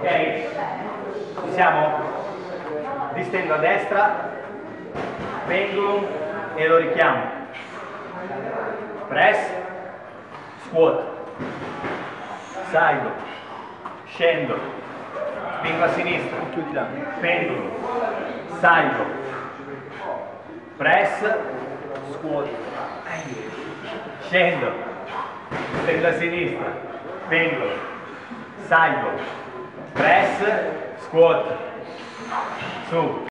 Ok? Ci siamo? Distendo a destra, pendulum e lo richiamo. Press, squat, salgo, scendo, spingo a sinistra, pendulum, salgo, press, squat, scendo, stendo a sinistra, pendolo, salgo, press, squat, su.